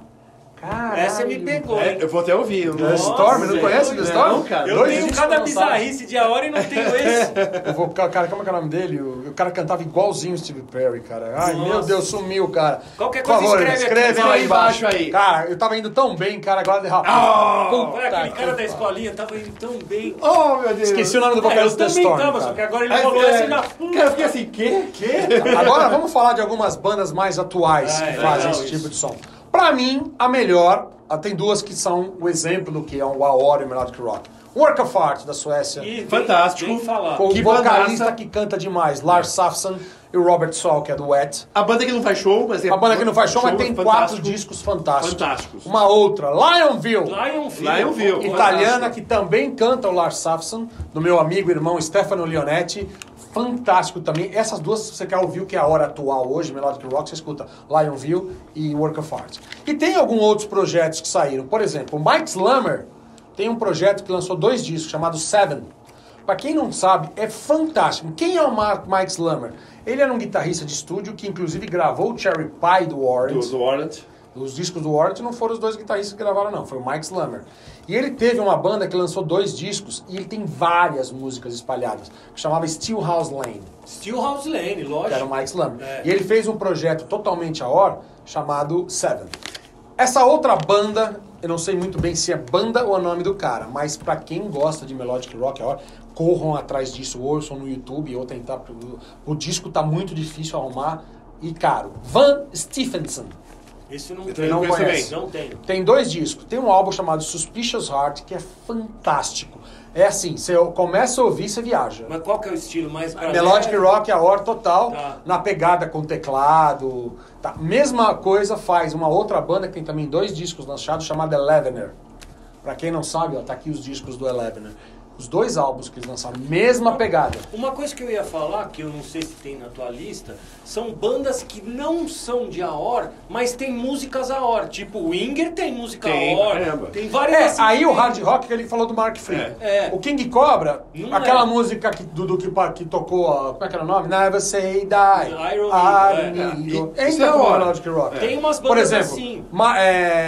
Caralho. Essa me pegou, É, hein? eu vou até ouvir. eu The não- Storm, não Nossa, conhece eu- The Storm? não, cara. Eu Dois tenho discos cada lançados. bizarrice de a hora e não tenho esse. O vocal, cara, como é que é o nome dele? O, o cara cantava igualzinho o Steve Perry, cara. Ai, Nossa. meu Deus, sumiu, cara. Qualquer Por coisa favor, escreve aqui, escreve não, aí aí embaixo. embaixo aí. Cara, eu tava indo tão bem, cara, agora derrapou. Ah! Puta Olha, aquele que cara da pariu. escolinha tava indo tão bem. Oh, meu Deus. Esqueci o nome do É, eu vocalista da também Storm, tava, cara. só que agora ele Aí, falou é, assim na... Cara, eu fiquei assim, quê? Quê? Agora vamos falar de algumas bandas mais atuais Ah, que é fazem legal esse isso. tipo de som. Pra mim, a melhor, ah, tem duas que são o exemplo do que é o AOR e o Melodic Rock. Work of Art, da Suécia, Ih, bem- Fantástico. bem falado. com o que vocalista bandaça. que canta demais, Lars Safson e o Robert Saul, que é do Wet. A banda que não faz show, mas é... A banda que não faz show, mas tem quatro fantástico. discos fantásticos. Fantásticos. Uma outra, Lionville, Lionville. Lionville. italiana, que também canta o Lars Safson, do meu amigo e irmão Stefano Leonetti. Fantástico também. Essas duas, se você quer ouvir o que é a hora atual hoje, Melodic Rock, você escuta Lionville e Work of Art. E tem alguns outros projetos que saíram. Por exemplo, o Mike Slammer tem um projeto que lançou dois discos, chamado Seven. Pra quem não sabe, é fantástico. Quem é o Ma- Mike Slammer? Ele era um guitarrista de estúdio que inclusive gravou o Cherry Pie do Warrant. Do, do Warrant. Os discos do Warrant não foram os dois guitarristas que gravaram, não. Foi o Mike Slammer. E ele teve uma banda que lançou dois discos e ele tem várias músicas espalhadas, que chamava Steelhouse Lane, Steelhouse Lane, lógico. que era o Mike Slammer. É. E ele fez um projeto totalmente a hora, chamado Seven. Essa outra banda, eu não sei muito bem se é banda ou é o nome do cara, mas pra quem gosta de Melodic Rock a hora, corram atrás disso, ouçam no YouTube ou tentar... O disco tá muito difícil arrumar e caro. Van Stephenson. Esse eu não Eu tenho. não conheço conhece. bem. Não tenho. Tem dois discos. Tem um álbum chamado Suspicious Heart, que é fantástico. É assim, você começa a ouvir, você viaja. Mas qual que é o estilo mais pra Melodic leve? Rock, a hora total, Tá. na pegada com teclado. Tá. Mesma coisa faz uma outra banda que tem também dois discos lançados, chamada Elevener. Pra quem não sabe, ó, tá aqui os discos do Elevener. Os dois álbuns que eles lançaram, mesma pegada. Uma coisa que eu ia falar, que eu não sei se tem na tua lista, são bandas que não são de A O R, mas tem músicas A O R. Tipo, o Winger tem música Tem, A O R. caramba. Tem várias... É, assim, aí o tem- hard rock que ele falou do Mark Free. É. É. O King Cobra, Não aquela é. música que, do, do que, pa- que tocou, ó, como é que era o nome? Never Say Die. Iron Iron Eagle, Eagle. é. Isso Entra é como hora. Melodic Rock. Tem umas Por bandas exemplo, assim. ma-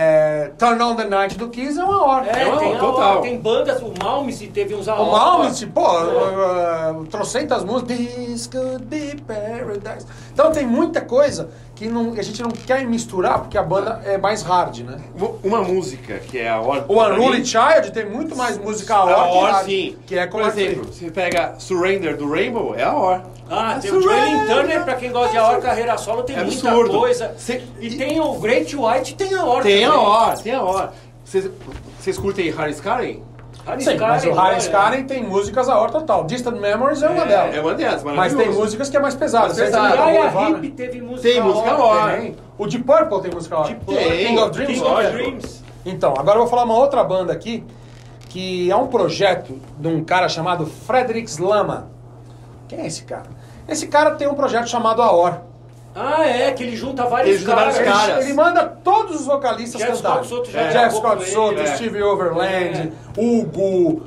é, Turn on the Night do Kiss é uma hora. É, É uma tem A O R, A O R, total. tem bandas, o Malmsey teve uns A O O R. Malmsey, pô, uh, uh, trocentas músicas. This could be paradise. Então tem muita coisa que não, a gente não quer misturar porque a banda é mais hard, né? Uma música que é a hora... O Unruly Child tem muito mais música a A hora que hora, hard, sim. que é com Por Mark Free. exemplo, você pega Surrender do Rainbow, é a hora. Ah, É tem o Joelin Surrender. Turner, pra quem gosta de A O R, carreira solo, tem É muita absurdo. coisa. Cê- E tem o Great White, tem A O R Tem a também. hora, tem a hora. Vocês, vocês curtem Harris Karen? Harris Sim, mas o Karen, Harris olha. Karen tem músicas a hora total. Distant Memories é uma É, delas. É uma delas, Mas maravilhoso. tem músicas que é mais pesada. Mais Você pesada. acabou de Gaia levar, Hip né? teve música Tem música A O R. A O R. Tem. O Deep Purple tem música a hora. Deep Purple. King of Dreams. King por of exemplo. Dreams. Então, agora eu vou falar uma outra banda aqui, que é um projeto de um cara chamado Frederick Slama. Quem é esse cara? Esse cara tem um projeto chamado A O R. Ah, é, que ele junta vários Ele junta caras. vários Ele, caras. ele manda todos os vocalistas Jeff cantarem. Scott Soto já Jeff gravou Scott com ele, Soto, é. Stevie Overland, Hugo,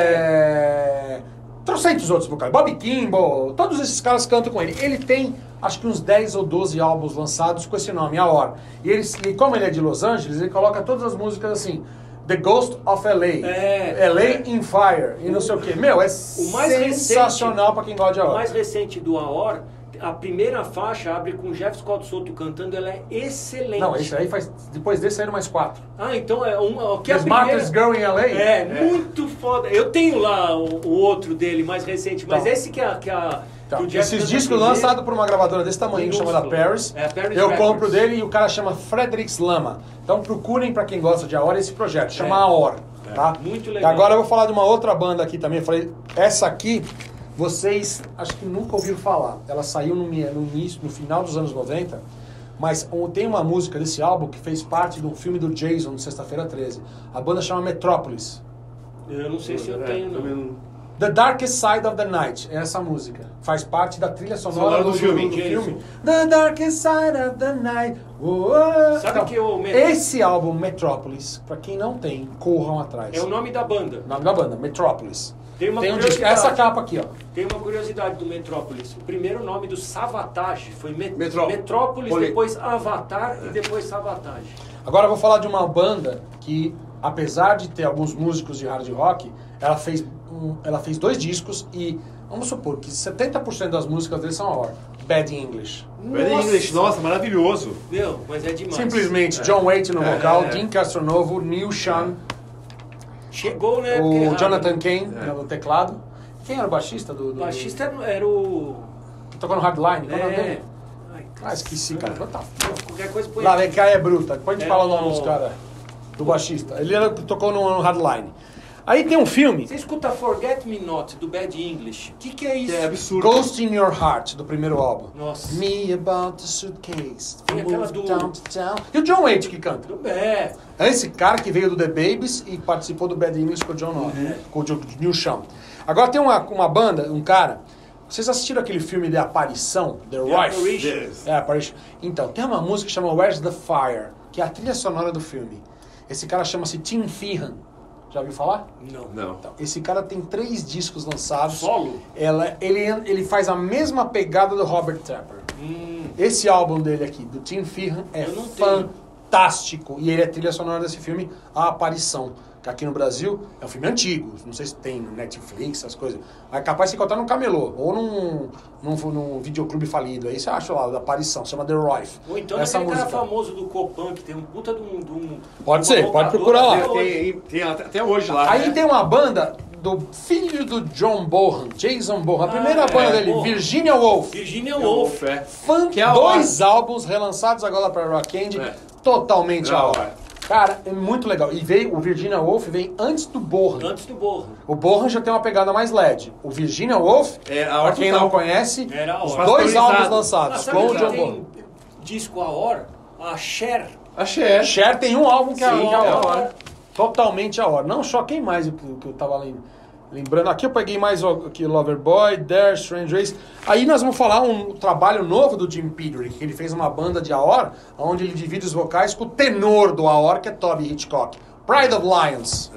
é... trocentos outros vocalistas. Bobby Kimball, todos esses caras cantam com ele. Ele tem, acho que uns dez ou doze álbuns lançados com esse nome, A O R. E, ele, e como ele é de Los Angeles, ele coloca todas as músicas assim... The Ghost of L A, É, L A é. in Fire, e não sei o que. Meu, é O mais sensacional pra quem gosta de A O O R. mais recente do A O R, a primeira faixa abre com Jeff Scott Soto cantando, ela é excelente. Não, esse aí faz... Depois desse saíram mais quatro. Ah, então é uma... Que The é a primeira... Smartest Girl in L A? É, muito foda. Eu tenho lá o, o outro dele, mais recente, mas Então. esse que é... Que a, Então, que o Jeff esses canta discos primeiro. lançados por uma gravadora desse tamanho, Minúsculo. chamada Paris, É, Paris eu Records. compro dele e o cara chama Frederick Slama. Então procurem pra quem gosta de A O R esse projeto, chama É. A O R, tá? Muito E legal. agora eu vou falar de uma outra banda aqui também. Eu falei, essa aqui, vocês acho que nunca ouviram falar. Ela saiu no, mi- no início, no final dos anos noventa, mas um- tem uma música desse álbum que fez parte de um filme do Jason, de Sexta-feira treze. A banda chama Metrópolis. Eu não sei se eu É, tenho, também não. não- The Darkest Side of the Night, é essa música. Faz parte da trilha sonora Sonora do, do filme. do filme. The Darkest Side of the Night. Oh, oh. Sabe Então, que o... esse álbum, Metropolis, pra quem não tem, corram atrás. É o nome da banda. O nome da banda, Metropolis. Tem uma Tem um disco, curiosidade. essa capa aqui, ó. Tem uma curiosidade do Metrópolis. O primeiro nome do Savatage foi Met Metró- Metrópolis, Poli- depois Avatar e depois Savatage. Agora eu vou falar de uma banda que, apesar de ter alguns músicos de hard rock, ela fez, um, ela fez dois discos e vamos supor que setenta por cento das músicas deles são horror. Bad English. Bad English, nossa, maravilhoso. Meu, mas é demais. Simplesmente John Waite no vocal, É. Dean Castronovo, Neil Sean, Chegou, né? o porque- Jonathan Cain no teclado. Quem era o baixista do... O do baixista era- era o... que tocou no Hardline? Qual é o nome É. dele? Ai, Ah, esqueci, cara. Tá. Qualquer coisa põe Lá, aqui. vem cá, é bruta. Depois a gente É fala o nome o- dos caras. Do baixista. Ele era, tocou no, no Hardline. Aí tem um filme, Você escuta Forget Me Not, do Bad English. O que, que é isso? É absurdo. Ghost in Your Heart, do primeiro álbum. Nossa. Me about the suitcase. Tem aquela Move do- down to town. E o John Waite que canta. É. É esse cara que veio do The Babies e participou do Bad English com o John Norton, É. com o Jo- Neil Sean. Agora tem uma, uma banda, um cara. Vocês assistiram aquele filme de Aparição? The The Rife? Apparition. Yes. É, Apparition. Então, tem uma música que chama Where's the Fire, que é a trilha sonora do filme. Esse cara chama-se Tim Feehan. Já ouviu falar? Não. Não. Então, esse cara tem três discos lançados. Solo? Ela, ele, ele faz a mesma pegada do Robert Tapper. Hum. Esse álbum dele aqui, do Tim Feehan, é Eu não tenho. fantástico. E ele é trilha sonora desse filme, A Aparição. Que aqui no Brasil é um filme antigo. Não sei se tem no Netflix, essas coisas. Mas é capaz de encontrar num camelô. Ou num, num, num videoclube falido. Aí você acha lá, da Aparição. Chama The Rife. Ou então Essa aquele música. cara famoso do Copan, que tem um puta de um... de um- Pode de uma ser, pode locadora procurar lá. até hoje. Tem, tem até, até hoje lá. Aí né? tem uma banda do filho do John Bohan, Jason Bohan. A primeira Ah, banda é, dele, Bohan. Virginia Woolf. Virginia É o Woolf. Wolf, é. Fan, Que é a dois álbuns relançados agora para Rock Candy, É. totalmente Da a hora. hora. Cara, é muito legal. E veio, o Virginia Woolf vem antes do Bohan. Antes do Borro. O Bohan já tem uma pegada mais L E D. O Virginia Woolf, É, a pra hora quem total. não conhece, Era a os hora. dois Pasteurizado. álbuns Ah, lançados sabe com o quem John Bohan. tem disco a hora? A Cher. Achei. é. Cher tem um álbum que é, Sim, que é a é a hora. hora. Totalmente a hora. Não, só quem mais o que, o que eu tava lem- lembrando. Aqui eu peguei mais ó, aqui, Loverboy, Dare, Strange Race. Aí nós vamos falar um trabalho novo do Jim Pedrick, que ele fez uma banda de Aor, onde ele divide os vocais com o tenor do Aor, que é Toby Hitchcock. Pride of Lions.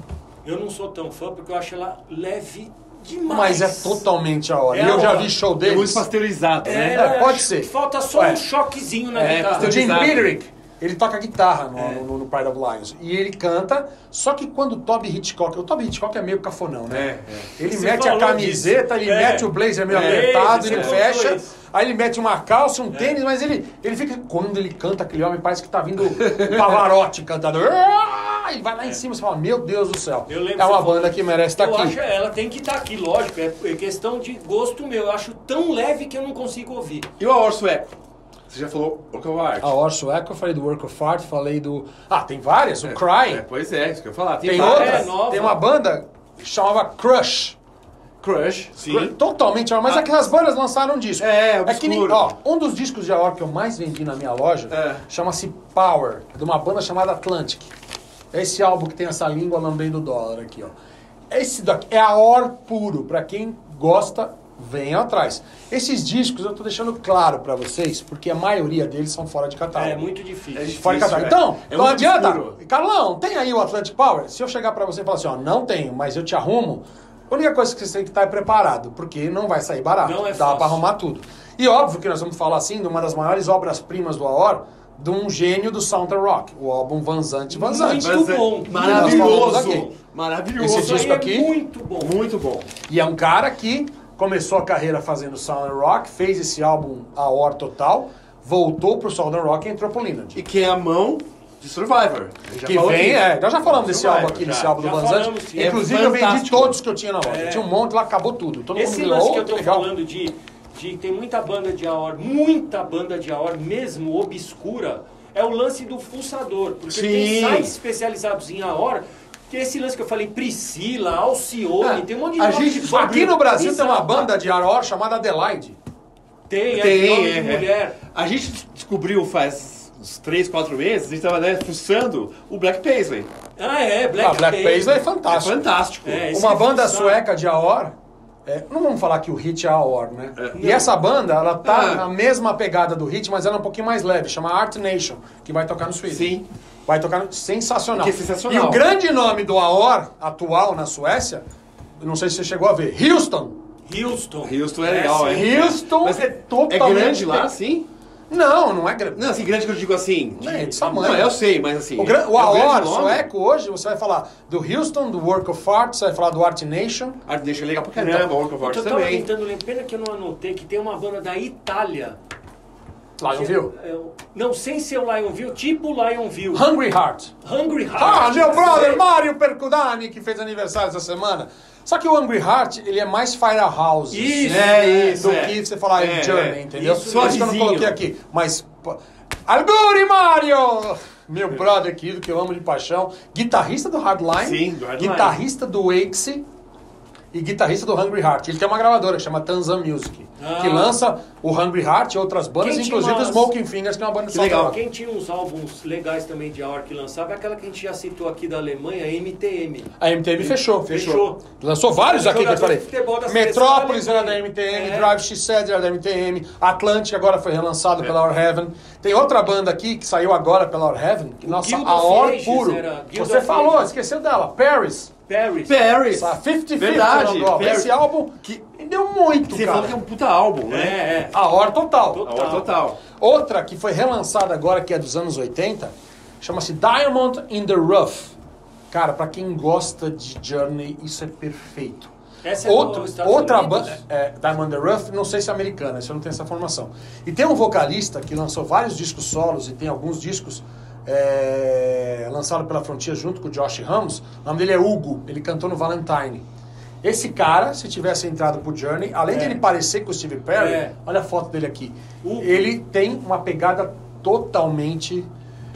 Eu não sou tão fã porque eu acho ela leve demais. Mas é totalmente a hora. É e eu a já hora. vi show É muito deles. pasteurizado, É, né? É, pode acho ser. que falta só Ué. um choquezinho na É, guitarra. O Jim pasteurizado. Pedrick, ele toca guitarra no, no, no Pride of Lions. E ele canta, só que quando o Toby Hitchcock... O Toby Hitchcock é meio cafonão, né? É, é. Ele Você mete a falou camiseta, disso. ele É. mete o blazer meio É, apertado, você ele contou fecha, isso. aí ele mete uma calça, um tênis, mas ele, ele fica... Quando ele canta, aquele homem parece que tá vindo um Pavarotti cantando. Ah, ele vai lá em cima e fala, meu Deus do céu. Eu lembro É uma você falou- banda que merece estar eu aqui. acho ela tem que estar aqui, lógico. É é questão de gosto meu. Eu acho tão leve que eu não consigo ouvir. E o Aor Sueco? Você já falou Work of Art. A Orso Echo, eu falei do Work of Art, falei do... Ah, tem várias, o É, Cry. é, pois é, isso que eu ia falar. Tem várias. outra, É, nova. tem uma banda que chamava Crush. Crush, sim. Totalmente, mas Ah. aquelas bandas lançaram um disco. É, é que nem, obscuro. ó, um dos discos de Aor que eu mais vendi na minha loja É. chama-se Power, de uma banda chamada Atlantic. É esse álbum que tem essa língua lambendo o dólar aqui, ó. Esse daqui é Aor puro, pra quem gosta, venham atrás. Esses discos eu tô deixando claro pra vocês, porque a maioria deles são fora de catálogo. É muito difícil. É Fora de Isso, catálogo. é. Então, É não muito adianta. obscuro. Carlão, tem aí o Atlantic Power? Se eu chegar pra você e falar assim, ó, não tenho, mas eu te arrumo, a única coisa que você tem que estar é preparado, porque não vai sair barato. Não é Dá fácil. pra arrumar tudo. E óbvio que nós vamos falar assim de uma das maiores obras-primas do Aor, de um gênio do Southern Rock, o álbum Vanzante Vanzante. Muito Mas é bom. Nós falamos aqui. Maravilhoso. Maravilhoso. Esse Isso aí disco é aqui- muito bom. Muito bom. E é um cara que começou a carreira fazendo Southern Rock, fez esse álbum Aor total, voltou pro Southern Rock e entrou pro Linard. E que é a mão de Survivor. A gente já Que falou vem, aqui. é. Nós já falamos desse Survivor, álbum aqui, já. desse álbum Já do Vanzante. falamos, sim. Inclusive, É eu vendi fantástico. todos que eu tinha na loja. É. Tinha um monte lá, acabou tudo. Todo Esse mundo lance virou, que eu tô legal. falando de, de... Tem muita banda de Aor, muita banda de Aor, mesmo obscura, é o lance do fuçador. Porque Sim. tem sites especializados em Aor, que é esse lance que eu falei, Priscila, Alcione, Ah, tem um monte de a nome gente de- Aqui no Brasil tem uma Bizarro. banda de Aor chamada Adelaide. Tem, é Tem, nome é, de é. mulher. A gente descobriu faz uns três, quatro meses, a gente tava né, fuçando o Black Paisley. Ah, é, Black, Ah, Black Paisley é É fantástico. fantástico. É, esse Uma banda fuçar. sueca de Aor, é, não vamos falar que o hit é Aor, né? É. E essa banda, ela tá Ah. na mesma pegada do hit, mas ela é um pouquinho mais leve, chama Art Nation, que vai tocar no Sweden. Sim. Vai tocar no... Sensacional. Que é sensacional. E o grande nome do Aor, atual na Suécia, eu não sei se você chegou a ver, Houston. Houston. Houston é legal, sim. é. Houston Mas é é totalmente... grande lá, sim? Não, não é grande. Não, assim, grande que eu digo assim. Não, é de tamanho. Não, eu sei, mas assim. O, gran... o é um grande Aor nome. sueco hoje, você vai falar do Houston, do Work of Art, você vai falar do Art Nation. Art Nation é legal pra caramba, Work of Art Eu tava também. tentando lembrar, pena que eu não anotei, que tem uma banda da Itália. Lionville. É, é, não sei se é o Lionville, tipo Lionville. Hungry Heart. Hungry Heart. Ah, meu brother Sei. Mário Percudani, que fez aniversário essa semana. Só que o Hungry Heart, ele é mais Firehouse. Isso, É isso, Do é. que você falar É, em Journey, é. entendeu? Isso, Por isso que eu não suavezinho. coloquei aqui. Mas... pô, Alguri Mário! Meu brother querido, que eu amo de paixão. Guitarrista do Hardline. Sim, do Hardline. Guitarrista do Axe. E guitarrista do Hungry Heart. Ele tem uma gravadora que chama Tanzan Music. Ah. Que lança o Hungry Heart e outras bandas, Quem tinha inclusive umas- o Smoking Fingers, que é uma banda de Que legal. Salvador. Quem tinha uns álbuns legais também de Aor que lançava é aquela que a gente já citou aqui da Alemanha, M T M. A M T M fechou. Fechou. Lançou vários aqui que eu Jogador falei. de futebol da seleção Metrópolis da era da Alemanha. M T M, É. Drive She Said era da M T M, Atlantic agora foi relançado pela Our Heaven. Tem outra banda aqui que saiu agora pela Our Heaven, que, nossa, Guild a of Or Ages puro. era- Guild Você of falou, Ages. esqueceu dela, Paris. Paris. Paris. Essa cinquenta cinquenta Verdade, o nome do álbum. Paris. Esse álbum Que- deu muito, Você cara. falou que é um puta álbum, É, né? é. A Or total. Total. A hora total. Outra que foi relançada agora, que é dos anos oitenta, chama-se Diamond in the Rough. Cara, pra quem gosta de Journey, isso é perfeito. Essa é Outro, dos Estados outra Unidos? banda, é, Diamond in the Rough, não sei se é americana, isso eu não tenho essa informação. E tem um vocalista que lançou vários discos solos e tem alguns discos é, lançados pela Frontier junto com o Josh Ramos. O nome dele é Hugo, ele cantou no Valentine. Esse cara, se tivesse entrado pro Journey, além de É. ele parecer com o Steve Perry, É. olha a foto dele aqui. Hugo. Ele tem uma pegada totalmente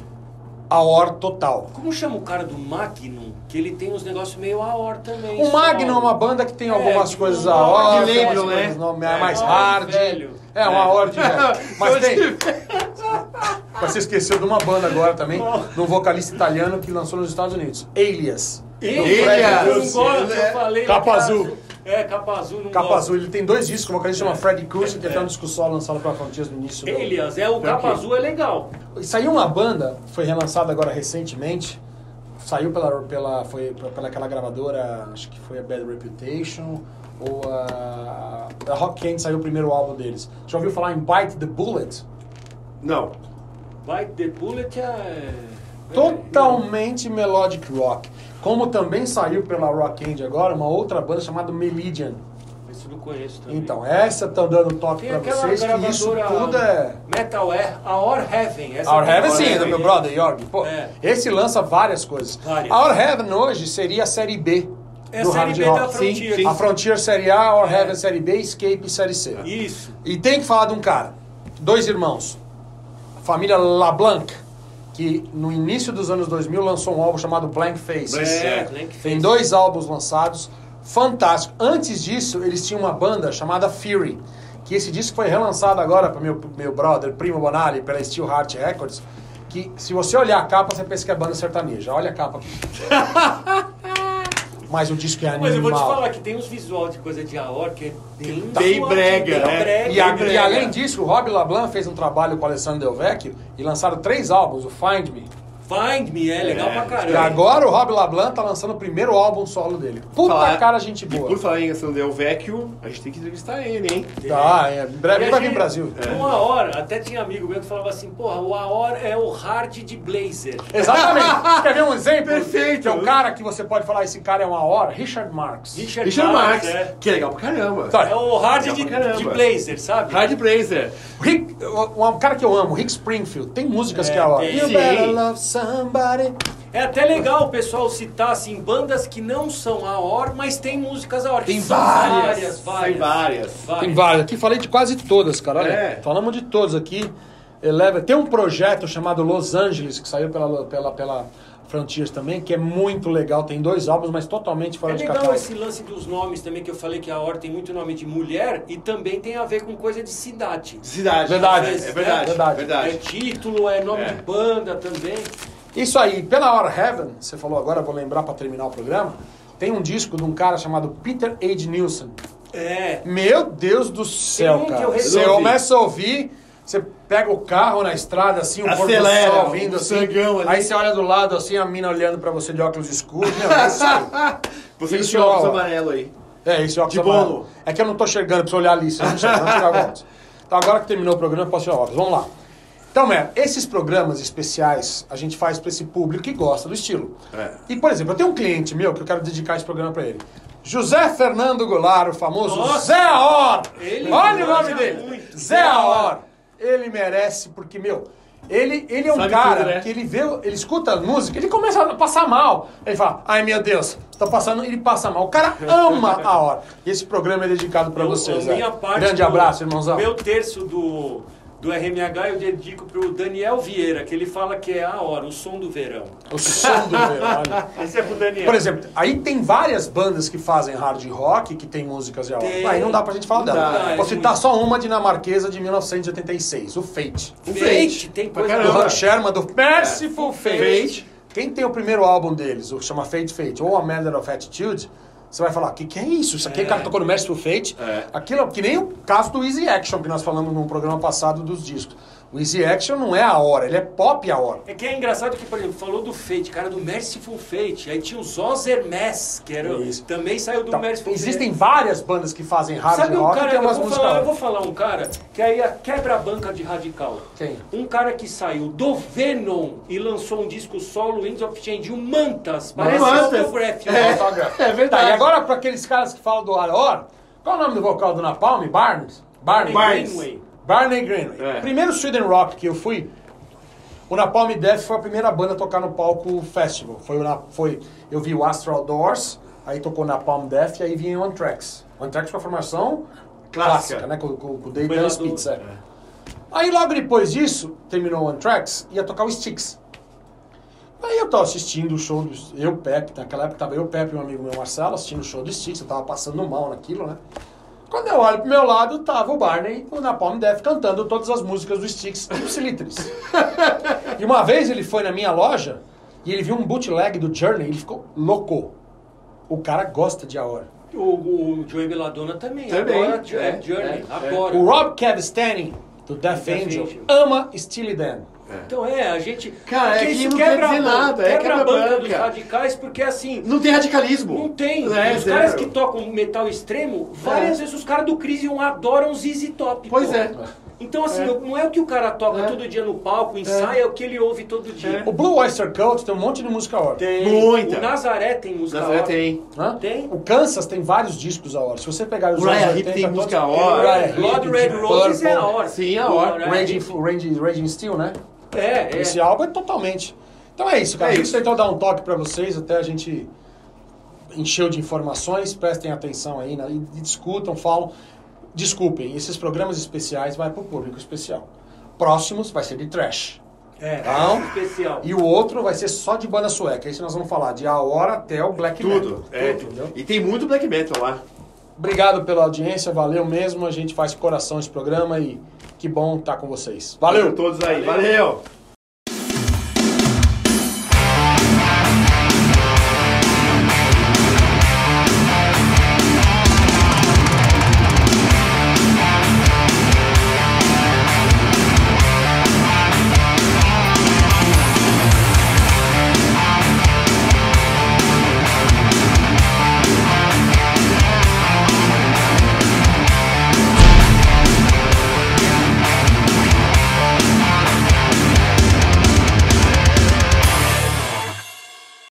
Aor total. Como chama o cara do Magnum? Que ele tem uns negócios meio Aor também. O Magnum é solo. uma banda que tem É, algumas tipo coisas um Aor, Aor de tem umas lembram, coisas né? não- É, mais Aor hard. velho. É, uma É. Aor de velho. Mas tem... Mas você esqueceu de uma banda agora também, de um vocalista italiano que lançou nos Estados Unidos. Alias. Ele, Elias. eu não gosto, eu falei. Capa cara, azul. É, capa azul. Não Capa gosto. Azul, ele tem dois discos, um vocalista chama Freddy Cruz, que É. tem um disco solo lançado pela Frontiers no início do... Elias, é o do capa aqui. azul é legal. Saiu uma banda, foi relançada agora recentemente, saiu pela, pela, foi pela aquela gravadora, acho que foi a Bad Reputation, ou a, a Rock Candy, saiu o primeiro álbum deles. Já ouviu falar em Bite the Bullet? Não. Bite the Bullet é... Totalmente melodic rock. Como também saiu pela Rock Candy agora, uma outra banda chamada Melidian. É, esse eu não conheço também. Então, essa tá dando toque Tem pra aquela vocês, que isso gravadora tudo é... Metal Air, a Or Heaven. Essa Our eu Heaven não sim, conheço. do meu brother, Jorg. Pô, É. esse lança várias coisas. Várias. A Our Heaven hoje seria a série B É a do série hard B rock. da Frontier. Sim, A Frontier série A, Our É. Heaven série B, Escape série C. Isso. E tem que falar de um cara, dois irmãos, a família LaBlanc, que no início dos anos dois mil lançou um álbum chamado Blank Faces. É, Blank Faces. Tem dois álbuns lançados, fantástico. Antes disso, eles tinham uma banda chamada Fury, que esse disco foi relançado agora para meu meu brother, Primo Bonali, pela Steel Heart Records, que se você olhar a capa, você pensa que é banda sertaneja. Olha a capa aqui. Mas o disco é animal. Mas eu vou te falar que tem uns visual de coisa de Aor que é bem... Bem zoadinho, brega, bem né? brega, E, a- bem e brega. além disso, o Rob LaBlanc fez um trabalho com o Alessandro Del Vecchio e lançaram três álbuns, o Find Me. Find Me é legal É. pra E caramba. agora o Rob LaBlanc tá lançando o primeiro álbum solo dele. Puta Falar- cara, gente E boa. por falar em São Del Vecchio, a gente tem que entrevistar ele, hein? Tá, é, em breve E ele a vai vir gente- pro Brasil. No Aor, até tinha amigo meu que falava assim, porra, o Aor é o hard de Blazer. Exatamente. Quer ver um exemplo? Perfeito. Que é o cara que você pode falar, esse cara é uma hora, Richard Marx. Richard, Richard Marx, Marx, é. que é legal pra caramba. Tá. É o hard Legal de, pra caramba. de Blazer, sabe? Hard Blazer. O Rick, o- um cara que eu amo, Rick Springfield, tem músicas É, que é a hora. tem. You Sim. better love somebody. É até legal o pessoal citar assim, bandas que não são Aor, mas tem músicas Aor. que Tem são várias, várias, várias. Tem várias. Tem várias. Aqui falei de quase todas, cara. Olha, É. falamos de todas aqui. Eleva. Tem um projeto chamado Los Angeles, que saiu pela, pela, pela Frontiers também, que é muito legal. Tem dois álbuns, mas totalmente fora É de legal catálogo. esse lance dos nomes também, que eu falei que a Aor tem muito nome de mulher e também tem a ver com coisa de cidade. Cidade. Verdade. É verdade. Verdade. verdade. É título, é nome É. de banda também. Isso aí, pela hora Heaven, você falou agora, vou lembrar pra terminar o programa, tem um disco de um cara chamado Peter H. Nilsson. É. Meu Deus do céu, Tem um que cara. eu Você resolvi. começa a ouvir, você pega o carro na estrada, assim, o pôr do Acelera, sol vindo um assim. sangão ali. Aí você olha do lado, assim, a mina olhando pra você de óculos escuros. Meu, é isso aí. Você Isso, com o óculos ó. amarelo aí. É, esse óculos De amarelo. bolo. É que eu não tô enxergando, preciso olhar ali, senão não enxerga, não tirar óculos. Então agora que terminou o programa, eu posso tirar óculos. Vamos lá. Então, man, esses programas especiais a gente faz pra esse público que gosta do estilo. É. E, por exemplo, eu tenho um cliente meu que eu quero dedicar esse programa pra ele. José Fernando Goulart, o famoso Nossa! Zé Aor. Ele Olha o nome manja dele. muito. Zé Aor. Ele merece, porque, meu, ele, ele é um Sabe cara tudo, né? que ele vê, ele escuta a música, ele começa a passar mal. Ele fala, ai meu Deus, tô passando, ele passa mal. O cara ama a hora. E esse programa é dedicado pra Eu- vocês. a Zé. minha parte Grande do- abraço, irmãozão. Meu terço do, do R M H eu dedico pro Daniel Vieira, que ele fala que é a hora, o som do verão. O som do verão, olha. Esse é pro Daniel. Por exemplo, aí tem várias bandas que fazem hard rock, que tem músicas de a hora. Tem. Aí não dá pra gente falar Não dela. dá, é Vou citar muito. só uma dinamarquesa de mil novecentos e oitenta e seis, o Fate. O Fate, tem Pra coisa Do caramba. Hank Sherman, do Merciful Fate. Fate. Quem tem o primeiro álbum deles, o que chama Fate Fate, ou A Matter of Attitude, você vai falar, o que, que é isso? Isso aqui é. o cara tocou no Merciful Fate. É. Aquilo é que nem o caso do Easy Action, que nós falamos no programa passado dos discos. O Easy Action não é a hora, ele é pop a hora. É que é engraçado que, por exemplo, falou do Fate, cara, do Merciful Fate. Aí tinha os Ozermess, que era, Isso. também saiu do Então, Merciful existem Fate. várias bandas que fazem hard Sabe um rock e cara, tem eu umas vou, músicas. falar, eu vou falar um cara que aí é quebra-banca de radical. Quem? Um cara que saiu do Venom e lançou um disco solo, Winds of Change, o Mantas, parece Mantas. Autograph. É, É verdade. Tá, e agora para aqueles caras que falam do hora, qual é o nome do vocal do Napalm? Barnes? Barney. Barnes. Greenway. Barney Greenway. É. Primeiro Sweden Rock que eu fui, o Napalm Death foi a primeira banda a tocar no palco festival. Foi, o na, foi eu vi o Astral Doors, aí tocou Napalm Death e aí vinha o Anthrax. O Anthrax foi a formação clássica, Clássica. né? Com, com, com o Dave Foi lá Dance do- Pizza. É. Aí logo depois disso, terminou o Anthrax, ia tocar o Styx. Aí eu tava assistindo o show do... Eu, Pepe, naquela época tava eu, Pepe e um amigo meu, Marcelo, assistindo o show do Styx, eu tava passando mal naquilo, né? Quando eu olho pro meu lado, tava o Barney, o Napalm Death, cantando todas as músicas do Styx Ipsilitris. E uma vez ele foi na minha loja e ele viu um bootleg do Journey, ele ficou louco. O cara gosta de a hora. O, o Joey Belladonna também, Também, adora Jo- é, Journey, é, adora. O Rob Cavestany, do Death Death Angel, Angel. ama Steely Dan. Então é, a gente... Cara, porque é que isso não quer quebra dizer a banca- nada, é quebra a banca quebra-banca. dos radicais, porque assim... Não tem radicalismo. Não tem. É, os zero. caras que tocam metal extremo, várias É. vezes os caras do Crisium adoram Z Z Top. Pois pô. é. Então, assim, É. não é o que o cara toca É. todo dia no palco, ensaia, é o que ele ouve todo dia. O Blue Oyster Cult tem um monte de música a hora. Tem. Muita. O Nazaré tem música. Nazaré a hora. tem. Hã? Tem. O Kansas tem vários discos a hora. Se você pegar os O Uriah anos Heep tem oitenta, música a todos- hora. Uriah Heep, Blood Red Deep Roses é a Purple, hora. Sim, a hora. Uriah Raging, Heep. Raging, Raging Steel, né? É, é. Esse álbum é totalmente. Então é isso, cara. É A gente isso. tentou dar um toque pra vocês, até a gente encheu de informações. Prestem atenção aí, né? E discutam, falam. Desculpem, esses programas especiais vai pro público especial. Próximos vai ser de trash. É, Então, especial. E o outro vai ser só de banda sueca. Esse nós vamos falar de a hora até o black metal. Tudo. É. Tudo, entendeu? E tem muito black metal lá. Obrigado pela audiência, valeu mesmo. A gente faz com coração esse programa e que bom estar com vocês. Valeu! Todos aí. Valeu.